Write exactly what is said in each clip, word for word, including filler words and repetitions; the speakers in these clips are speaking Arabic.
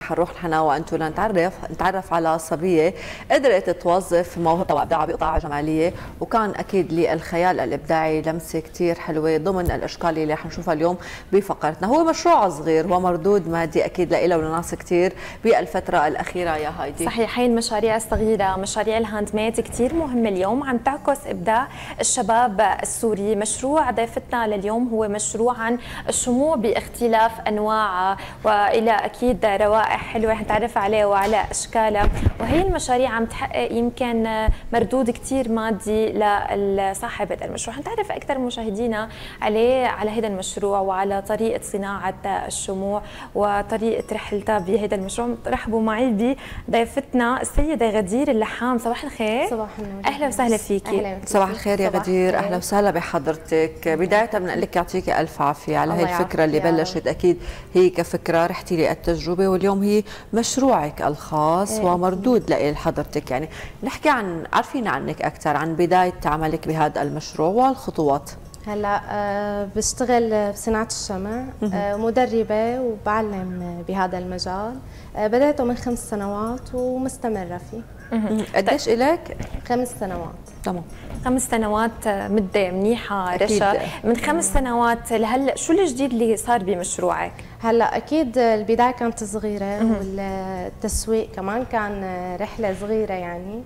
حنروح نحن وانتم لنتعرف نتعرف على صبيه قدرت توظف موهبتها وابداعها بقطاع جماليه، وكان اكيد للخيال الابداعي لمسه كثير حلوه ضمن الاشكال اللي حنشوفها اليوم بفقرتنا. هو مشروع صغير، هو مردود مادي اكيد لإله ولناس كثير بالفتره الاخيره يا هايدي. صحيح، هي المشاريع الصغيره، مشاريع الهاند ميد كثير مهمه اليوم، عم تعكس ابداع الشباب السوري. مشروع ضيفتنا لليوم هو مشروع عن الشموع باختلاف انواعها، والى اكيد روائح حلوه حنتعرف عليه وعلى اشكالها، وهي المشاريع عم تحقق يمكن مردود كثير مادي لصاحب هذا المشروع. حنتعرف اكثر مشاهدينا عليه، على هذا المشروع وعلى طريقه صناعه الشموع وطريقه رحلتها بهذا المشروع. رحبوا معي بضيفتنا السيده غدير اللحام. صباح الخير. صباح النور. اهلا وسهلا فيكي. صباح الخير يا غدير، اهلا وسهلا بحضرتك. بدايه بنقول لك يعطيكي الف عافيه على هي الفكره اللي بلشت، اكيد هي كفكره رحتي لي التجربه واليوم هي مشروعك الخاص إيه ومردود لحضرتك. يعني نحكي عن عارفين عنك اكثر، عن بدايه عملك بهذا المشروع والخطوات. هلا أه بشتغل بصناعه الشمع، أه مدربه وبعلم بهذا المجال. أه بدأته من خمس سنوات ومستمره فيه. قديش إلك؟ خمس سنوات. تمام، خمس سنوات مده منيحه رشا. من خمس سنوات لهلا شو الجديد اللي صار بمشروعك؟ هلا اكيد البدايه كانت صغيره والتسويق كمان كان رحله صغيره يعني،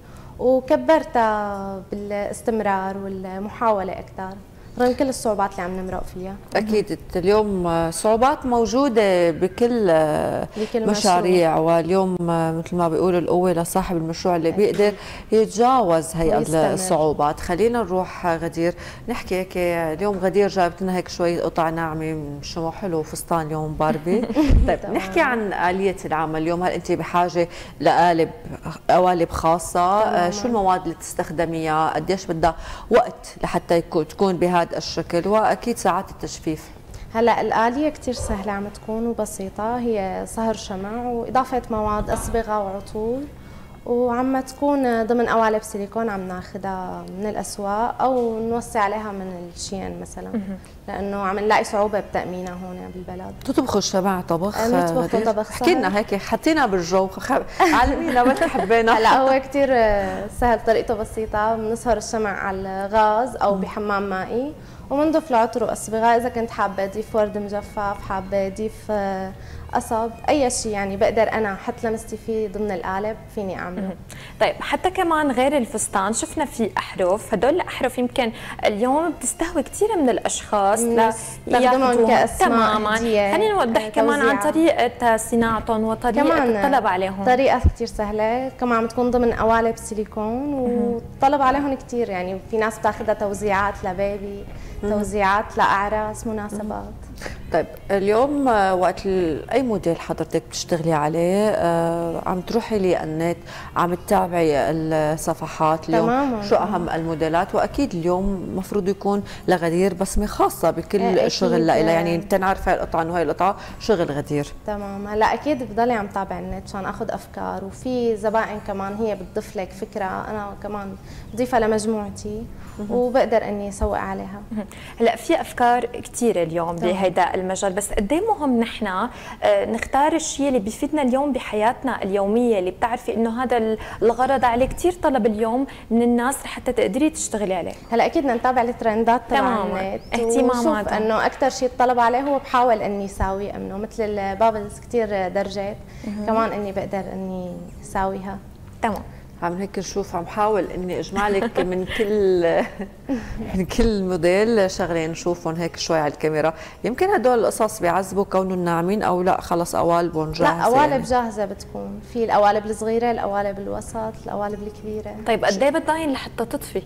وكبرتها بالاستمرار والمحاوله اكثر رغم كل الصعوبات اللي عم نمرق فيها. اكيد اليوم صعوبات موجوده بكل, بكل مشاريع مشروع. واليوم مثل ما بيقولوا القوه لصاحب المشروع اللي أكيد. بيقدر يتجاوز هي الصعوبات. خلينا نروح غدير نحكي هيك. اليوم غدير جابت لنا هيك شويه قطع ناعمه من شموع حلو وفستان اليوم باربي. طيب نحكي عن اليه العمل اليوم. هل انت بحاجه لقالب قوالب خاصه؟ تمام. شو المواد اللي تستخدميها؟ قديش بدها وقت لحتى تكون بهذا الشكل؟ واكيد ساعات التجفيف. هلا الآلية كثير سهلة عم تكون وبسيطة، هي صهر شمع وإضافة مواد أصبغة وعطور، وعم تكون ضمن قوالب سيليكون عم ناخذها من الأسواق أو نوسع عليها من الشين مثلا، لأنه عم نلاقي صعوبة بتأمينها هون بالبلد. تطبخوا الشمع طبخ؟ نطبخ طبخ احكي لنا هيك، حطينا بالجو، علمينا ما حبينا. هلا هو كثير سهل، طريقته بسيطة. بنصهر الشمع على الغاز أو بحمام مائي وبنضيف له عطر وأصبغة. إذا كنت حابة أضيف ورد مجفف، حابة أضيف قصب، اي شيء يعني بقدر انا احط لمستي فيه ضمن القالب فيني اعمله. طيب حتى كمان غير الفستان شفنا في احرف، هدول الاحرف يمكن اليوم بتستهوي كثير من الاشخاص يستخدمهم كاسماء. تماما. خلينا نوضح كمان عن طريقه صناعتهم وطريقه الطلب عليهم. طريقه كثير سهله، كمان عم تكون ضمن قوالب سيليكون والطلب عليهم كثير. يعني في ناس بتاخذها توزيعات لبيبي، توزيعات لاعراس، مناسبات. طيب اليوم وقت اي موديل حضرتك بتشتغلي عليه عم تروحي للنت، عم تتابعي الصفحات اليوم تماما. شو اهم الموديلات؟ واكيد اليوم المفروض يكون لغدير بصمه خاصه بكل شغل لها، يعني تنعرف هاي القطعه انه هاي القطعه شغل غدير. تمام. هلا اكيد بضلي عم تابع النت مشان اخذ افكار، وفي زبائن كمان هي بتضيف لك فكره انا كمان بضيفها لمجموعتي وبقدر اني اسوق عليها. هلا في افكار كثيره اليوم بهيدا المجال، بس قد ايه مهم نحن نختار الشيء اللي بيفيدنا اليوم بحياتنا اليوميه، اللي بتعرفي انه هذا الغرض عليه كثير طلب اليوم من الناس لحتى تقدري تشتغلي عليه. هلا اكيد بدنا نتابع الترندات تبع النت، اهتمامات انه اكثر شيء الطلب عليه هو بحاول اني اساوي منه، مثل البابلز كثير درجات كمان اني بقدر اني اساويها. تمام. عم هيك نشوف، عم حاول اني اجمع لك من كل من كل موديل شغلين نشوفهم هيك شوي على الكاميرا. يمكن هدول القصص بيعذبوا كونهم ناعمين او لا خلص قوالبهم جاهزه؟ لا قوالب يعني جاهزه بتكون، في القوالب الصغيره، القوالب الوسط، القوالب الكبيره. طيب قد ايه بدها لحتى تطفي؟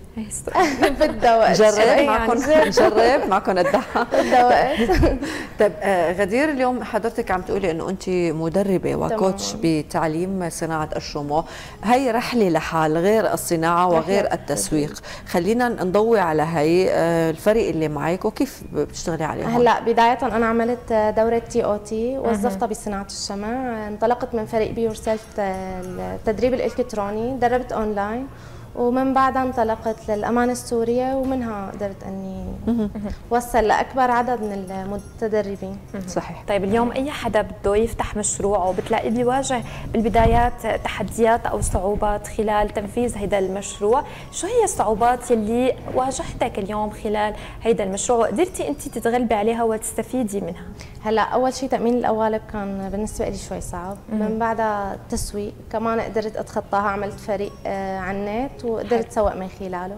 بدها وقت. جرب معكم، نجرب معكم قدها. بدها وقت. طيب غدير اليوم حضرتك عم تقولي انه انت مدربه وكوتش بتعليم صناعه الشموع، هي رحله لحال غير الصناعه وغير التسويق. خلينا نضوي على هي الفريق اللي معك وكيف بتشتغلي عليه. هلا بدايه انا عملت دوره تي او تي وظفتها بصناعه الشمع. انطلقت من فريق بيور سيلف التدريب الالكتروني، دربت اونلاين ومن بعدها انطلقت للأمانة السورية، ومنها قدرت أني وصل لأكبر عدد من المتدربين. صحيح. طيب اليوم أي حدا بده يفتح مشروعه بتلاقيه بيواجه بالبدايات تحديات أو صعوبات خلال تنفيذ هذا المشروع، شو هي الصعوبات يلي واجهتك اليوم خلال هذا المشروع وقدرتي أنت تتغلبي على وتستفيدي منها؟ هلا اول شيء تامين القوالب كان بالنسبه لي شوي صعب، من بعدها التسويق كمان قدرت اتخطاها، عملت فريق على النت وقدرت اسوق من خلاله.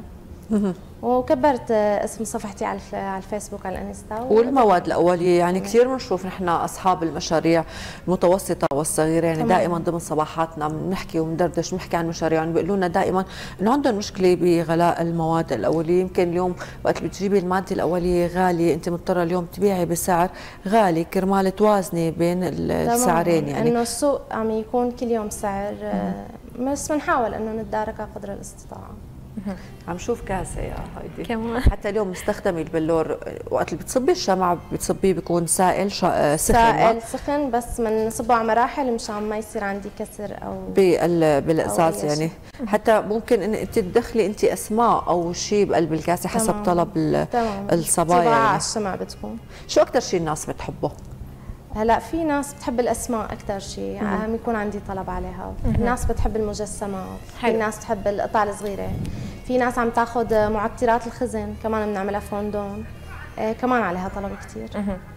وكبرت اسم صفحتي على الفيسبوك على الانستا. والمواد الاوليه يعني كثير بنشوف نحن اصحاب المشاريع المتوسطه والصغيره يعني تمام. دائما ضمن صباحاتنا بنحكي وندردش بنحكي عن مشاريعهم، بيقولوا لنا دائما انه عندهم مشكله بغلاء المواد الاوليه. يمكن اليوم وقت اللي بتجيبي الماده الاوليه غاليه، انت مضطره اليوم تبيعي بسعر غالي كرمال توازني بين السعرين. يعني انه السوق عم يكون كل يوم سعر، بس بنحاول انه نتداركها قدر الاستطاعه. عم شوف كاسه يا هيدي كمان حتى اليوم مستخدمه البلور، وقت اللي بتصبي الشمع بتصبيه بيكون سائل سخن سائل سخن، بس بنصبه على مراحل مشان ما يصير عندي كسر او بالاساس يعني. حتى ممكن ان انت تدخلي انت اسماء او شيء بقلب الكاسه حسب تمام. طلب الصبايا يعني. على الشمع بتكون. شو اكثر شيء الناس بتحبه؟ هلا في ناس بتحب الاسماء اكثر شيء، عم يكون عندي طلب عليها. الناس بتحب المجسمات، في ناس بتحب القطع الصغيره، في ناس عم تاخذ معطرات الخزن كمان بنعملها فوندون، آه كمان عليها طلب كثير.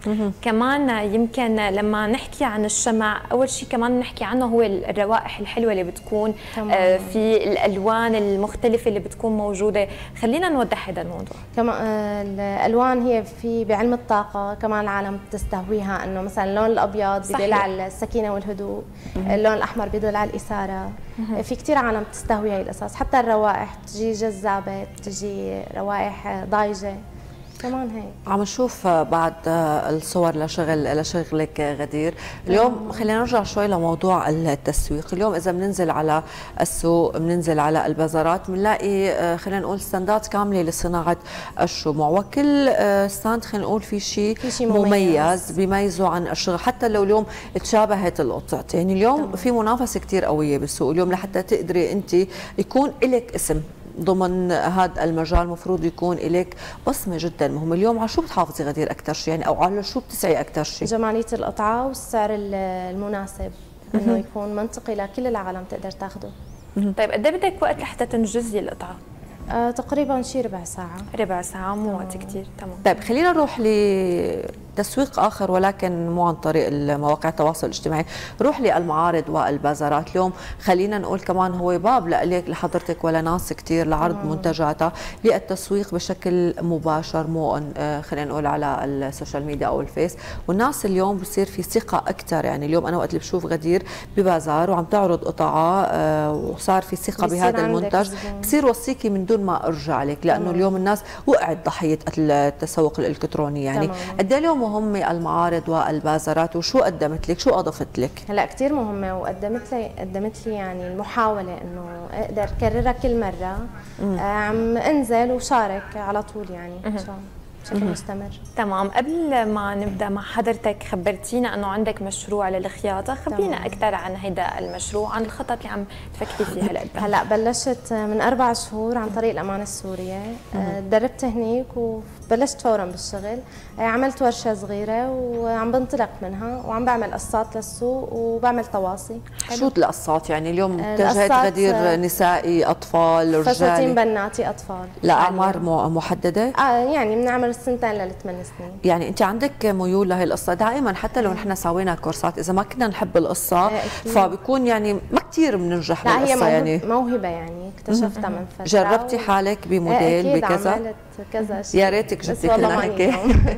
كمان يمكن لما نحكي عن الشمع اول شيء كمان نحكي عنه هو الروائح الحلوه اللي بتكون آه في الالوان المختلفه اللي بتكون موجوده. خلينا نوضح هذا الموضوع. كمان آه الالوان هي في بعلم الطاقه كمان العالم بتستهويها، انه مثلا اللون الابيض بيدل على السكينه والهدوء، اللون الاحمر بيدل على الاثاره. في كثير عالم بتستهوي هي الاساس، حتى الروائح بتجي جذابه، بتجي روائح ضايجه كمان هيك. عم نشوف بعد الصور لشغل لشغلك غدير. اليوم خلينا نرجع شوي لموضوع التسويق. اليوم اذا بننزل على السوق، بننزل على البازارات، بنلاقي خلينا نقول ستاندات كامله لصناعه الشموع، وكل ستاند خلينا نقول في شيء مميز بيميزه عن الشغل، حتى لو اليوم تشابهت القطع. يعني اليوم طبعا. في منافسه كثير قويه بالسوق اليوم، لحتى تقدري انت يكون لك اسم ضمن هذا المجال، المفروض يكون لك بصمه جدا مهمه. اليوم على شو بتحافظي غدير اكثر شيء يعني، او على شو بتسعي اكثر شيء؟ جماليه القطعه والسعر المناسب، انه يكون منطقي لكل العالم تقدر تاخذه. طيب قد ايه بدك وقت لحتى تنجزي القطعه؟ آه تقريبا شي ربع ساعه. ربع ساعه مو وقت كثير. تمام. طيب خلينا نروح لتسويق اخر، ولكن مو عن طريق مواقع التواصل الاجتماعي، نروح للمعارض والبازارات. اليوم خلينا نقول كمان هو باب لك لحضرتك ولا ناس كثير لعرض مم. منتجاتها للتسويق بشكل مباشر، مو خلينا نقول على السوشيال ميديا او الفيس. والناس اليوم بصير في ثقه اكثر. يعني اليوم انا وقت اللي بشوف غدير ببازار وعم تعرض قطعه وصار في ثقه بهذا المنتج، بصير وصيكي من دون ما ارجع لك، لانه مم. اليوم الناس وقعت ضحيه التسوق الالكتروني. يعني قد ايه اليوم مهمه المعارض والبازارات، وشو قدمت لك، شو اضفت لك؟ هلا كثير مهمه، وقدمت لي قدمت لي يعني المحاوله انه اقدر اكررها كل مره. مم. عم انزل وشارك على طول يعني ان شاء الله بشكل مستمر. تمام. قبل ما نبدا مع حضرتك خبرتينا انه عندك مشروع للخياطه، خبرينا اكثر عن هيدا المشروع، عن الخطط اللي عم تفكري فيها هلا. هلا بلشت من اربع شهور عن طريق الامانه السوريه، تدربت هنيك وبلشت فورا بالشغل. عملت ورشه صغيره وعم بنطلق منها، وعم بعمل قصات للسوق وبعمل طواصي. شو القصات يعني اليوم؟ اتجهت غدير نسائي، اطفال، رجالي؟ فساتين بناتي، اطفال. لاعمار محدده؟ اه يعني بنعمل السنتين للثمان سنين. يعني انت عندك ميول لهي القصه دائما، حتى لو نحن سوينا كورسات اذا ما كنا نحب القصه فبكون يعني ما كثير بننجح بالقصه. لا هي يعني موهبه يعني اكتشفتها من فتره. جربتي حالك بموديل بكذا؟ عملت كذا شيء. يا ريتك جبتي لنا هيك.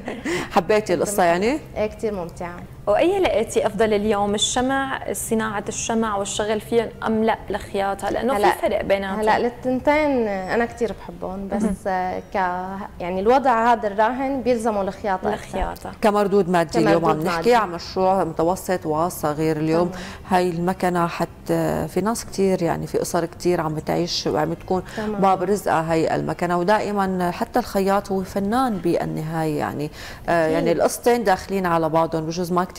حبيتي القصه يعني؟ ايه كثير ممتعه. واي لقيتي افضل اليوم، الشمع، صناعه الشمع والشغل فيهم، ام لا الخياطه؟ لانه في فرق بيناتهم. هلا الاثنتين انا كثير بحبهم، بس ك يعني الوضع هذا الراهن بيلزموا الخياطه الخياطه كمردود مادي. اليوم عم نحكي عن مشروع متوسط وصغير. اليوم طبعا. هاي المكنه حتى في ناس كثير يعني في اسر كثير عم بتعيش وعم تكون طبعا. باب رزقها هي المكنه. ودائما حتى الخياط هو فنان بالنهايه يعني. آه يعني القصتين داخلين على بعضهم، بجوز ما كثير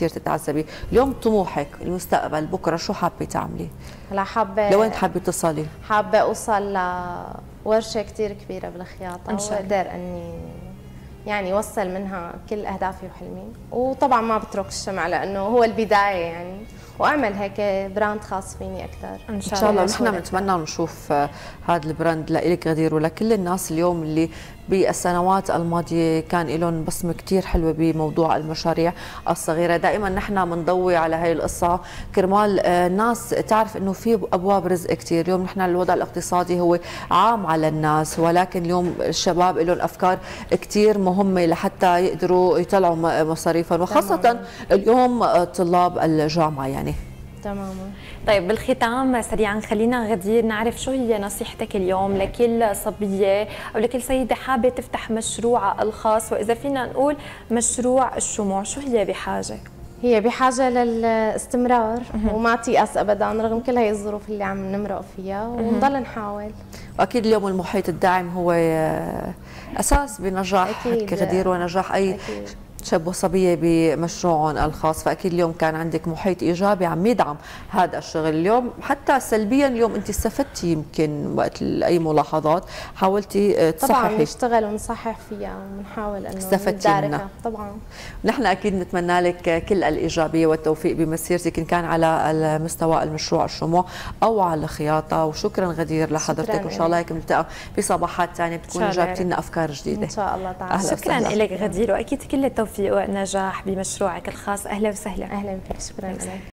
كثير تتعذبي. اليوم طموحك المستقبل بكره شو حابه تعملي؟ هلا حابه لوين حابه تصلي؟ حابه اوصل لورشه كثير كبيره بالخياطه ان شاء الله، واقدر اني يعني وصل منها كل اهدافي وحلمي. وطبعا ما بترك الشمع لانه هو البدايه يعني، واعمل هيك براند خاص فيني اكثر ان شاء, إن شاء الله. نحن بنتمنى نشوف هذا البراند لإلك غدير ولكل الناس اليوم اللي بالسنوات الماضيه كان لهم بصمه كثير حلوه بموضوع المشاريع الصغيره. دائما نحن بنضوي على هي القصه كرمال الناس تعرف انه في ابواب رزق كثير. اليوم نحن الوضع الاقتصادي هو عام على الناس، ولكن اليوم الشباب لهم افكار كثير مهمه لحتى يقدروا يطلعوا مصاريفهم، وخاصه اليوم طلاب الجامعه يعني. تماما. طيب بالختام سريعا خلينا غدير نعرف شو هي نصيحتك اليوم لكل صبيه او لكل سيده حابه تفتح مشروعها الخاص، واذا فينا نقول مشروع الشموع، شو هي بحاجه؟ هي بحاجه للاستمرار وما تيأس ابدا رغم كل هي الظروف اللي عم نمرق فيها، ونضل نحاول. واكيد اليوم المحيط الداعم هو اساس بنجاح غدير ونجاح اي أكيد. شاب وصبيه بمشروعهم الخاص، فاكيد اليوم كان عندك محيط ايجابي عم يدعم هذا الشغل. اليوم حتى سلبيا اليوم انت استفدتي يمكن وقت اي ملاحظات حاولتي تصححي. طبعا نشتغل ونصحح فيها ونحاول انه استفدتي منها طبعا. نحن اكيد نتمنى لك كل الايجابيه والتوفيق بمسيرتك ان كان على المستوى المشروع الشموع او على الخياطه. وشكرا غدير لحضرتك، وان شاء الله هيك بنلتقى بصباحات ثانيه بتكون جابتي لنا افكار جديده ان شاء الله تعالى. شكرا لك غدير، واكيد كل التوفيق والنجاح بمشروعك الخاص. اهلا وسهلا. اهلا فيك، شكرا لك.